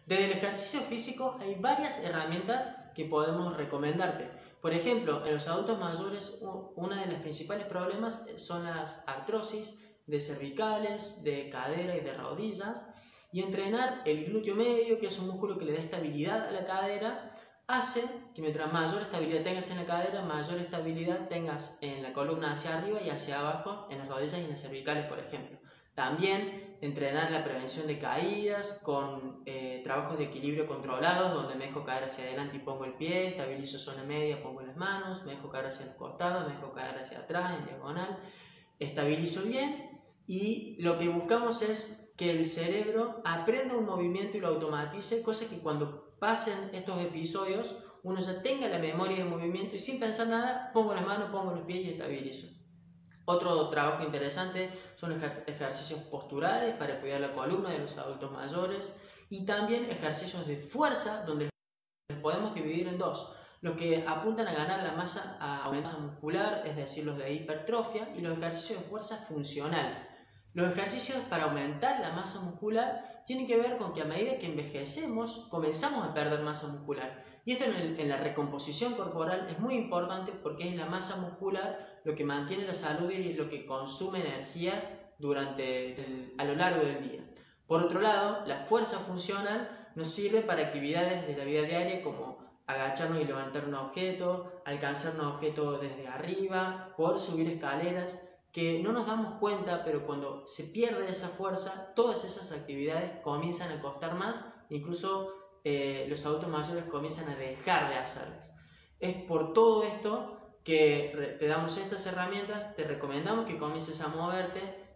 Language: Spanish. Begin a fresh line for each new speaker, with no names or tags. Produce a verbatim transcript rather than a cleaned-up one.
Desde el ejercicio físico hay varias herramientas que podemos recomendarte. Por ejemplo, en los adultos mayores uno de los principales problemas son las artrosis de cervicales, de cadera y de rodillas, y entrenar el glúteo medio, que es un músculo que le da estabilidad a la cadera, hace que mientras mayor estabilidad tengas en la cadera, mayor estabilidad tengas en la columna hacia arriba y hacia abajo, en las rodillas y en las cervicales, por ejemplo. También entrenar la prevención de caídas con eh, trabajos de equilibrio controlados, donde me dejo caer hacia adelante y pongo el pie, estabilizo zona media, pongo las manos, me dejo caer hacia los costados, me dejo caer hacia atrás, en diagonal, estabilizo bien, y lo que buscamos es que el cerebro aprenda un movimiento y lo automatice, cosa que cuando pasen estos episodios uno ya tenga la memoria del movimiento y sin pensar nada pongo las manos, pongo los pies y estabilizo. Otro trabajo interesante son ejercicios posturales para cuidar la columna de los adultos mayores, y también ejercicios de fuerza donde los podemos dividir en dos: los que apuntan a ganar la masa, a aumentar la masa muscular, es decir, los de hipertrofia, y los ejercicios de fuerza funcional. Los ejercicios para aumentar la masa muscular tienen que ver con que a medida que envejecemos comenzamos a perder masa muscular, y esto en, el, en la recomposición corporal es muy importante porque es la masa muscular lo que mantiene la salud y lo que consume energías durante el, a lo largo del día. Por otro lado, la fuerza funcional nos sirve para actividades de la vida diaria como agacharnos y levantar un objeto, alcanzar un objeto desde arriba, poder subir escaleras, que no nos damos cuenta, pero cuando se pierde esa fuerza, todas esas actividades comienzan a costar más, incluso eh, los adultos mayores comienzan a dejar de hacerlas. Es por todo esto que te damos estas herramientas, te recomendamos que comiences a moverte,